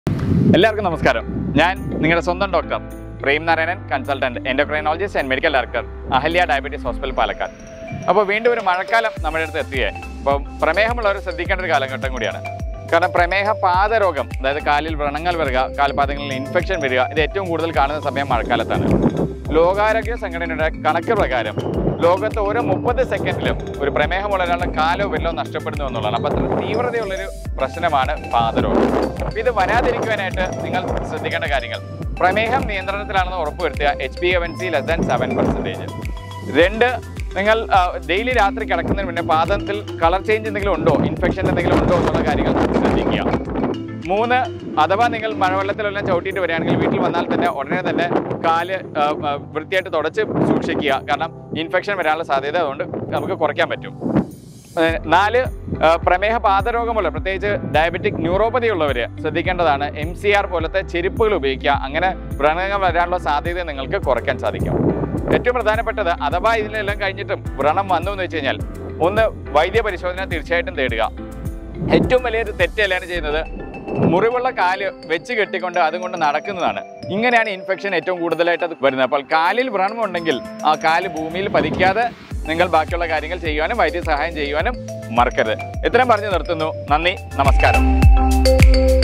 എല്ലാവർക്കും നമസ്കാരം. ഞാൻ നിങ്ങളുടെ സ്വന്തം doctor Prem Narayanan, consultant, endocrinologist and medical director, Ahalia Diabetes Hospital, Palakkad. അപ്പോൾ വീണ്ടും ഒരു മഴക്കാലം നമ്മുടെ അടുത്ത് എത്തുകയായി. അപ്പോൾ പ്രമേഹമുള്ളവർ ശ്രദ്ധിക്കേണ്ട ഒരു കാലഘട്ടം കൂടിയാണ്. കാരണം പ്രമേഹ പാദരോഗം, അതായത് കാലിൽ വ്രണങ്ങൾ വരിക, കാൽപാദങ്ങളിൽ ഇൻഫെക്ഷൻ വരിക, ഇത് ഏറ്റവും കൂടുതൽ കാണുന്ന സമയം മഴക്കാലത്താണ്. ലോകാരോഗ്യ സംഘടനയുടെ കണക്ക് പ്രകാരം ലോകത്ത് ഓരോ 30 സെക്കൻഡിലും ഒരു പ്രമേഹമുള്ള ഒരാളുടെ കാലോ വെല്ലോ നഷ്ടപ്പെടുന്നു എന്നുള്ളതാണ്. അപ്പോൾ അത്ര തീവ്രതയുള്ളൊരു പ്രശ്നമാണ് പാദരോഗം. അപ്പോൾ ഇത് വരാതിരിക്കുവാനായിട്ട് നിങ്ങൾ ശ്രദ്ധിക്കേണ്ട കാര്യങ്ങൾ: പ്രമേഹം നിയന്ത്രണത്തിലാണെന്ന് ഉറപ്പുവരുത്തുക. HbA1c less than 7%. 2, നിങ്ങൾ ഡെയിലി രാത്രി കിടക്കുന്നതിന് മുന്നേ പാദത്തിൽ കളർ ചേഞ്ച് എന്തെങ്കിലും ഉണ്ടോ, ഇൻഫെക്ഷൻ എന്തെങ്കിലും ഉണ്ടോ എന്നുള്ള കാര്യങ്ങൾ ശ്രദ്ധിക്കുക. 3, അഥവാ നിങ്ങൾ മഴവെള്ളത്തിലെല്ലാം ചവിട്ടിയിട്ട് വരികയാണെങ്കിൽ വീട്ടിൽ വന്നാൽ തന്നെ ഉടനെ തന്നെ കാല് വൃത്തിയായിട്ട് തുടച്ച് സൂക്ഷിക്കുക. കാരണം ഇൻഫെക്ഷൻ വരാനുള്ള സാധ്യത അതുകൊണ്ട് നമുക്ക് കുറയ്ക്കാൻ പറ്റും. 4, പ്രമേഹ പാദരോഗമുള്ള, പ്രത്യേകിച്ച് ഡയബറ്റിക് ന്യൂറോപ്പതി ഉള്ളവർ ശ്രദ്ധിക്കേണ്ടതാണ്. MCR പോലത്തെ ചെരുപ്പുകൾ ഉപയോഗിക്കുക. അങ്ങനെ വ്രണങ്ങൾ വരാനുള്ള സാധ്യത നിങ്ങൾക്ക് കുറയ്ക്കാൻ സാധിക്കും. ഏറ്റവും പ്രധാനപ്പെട്ടത്, അഥവാ ഇതിനെല്ലാം കഴിഞ്ഞിട്ടും വ്രണം വന്നു എന്ന് വെച്ച് കഴിഞ്ഞാൽ, 1, വൈദ്യ പരിശോധന തീർച്ചയായിട്ടും തേടുക. ഏറ്റവും വലിയൊരു തെറ്റല്ലാണ് ചെയ്യുന്നത്, മുറിവുള്ള കാല് വെച്ച് കെട്ടിക്കൊണ്ട് അതുകൊണ്ട് നടക്കുന്നതാണ്. ഇങ്ങനെയാണ് ഇൻഫെക്ഷൻ ഏറ്റവും കൂടുതലായിട്ട് അത് വരുന്നത്. അപ്പോൾ കാലിൽ വ്രണമുണ്ടെങ്കിൽ ആ കാല് ഭൂമിയിൽ പതിക്കാതെ നിങ്ങൾ ബാക്കിയുള്ള കാര്യങ്ങൾ ചെയ്യുവാനും വൈദ്യസഹായം ചെയ്യുവാനും മറക്കരുത്. ഇത്രയും പറഞ്ഞു നിർത്തുന്നു. നന്ദി, നമസ്കാരം.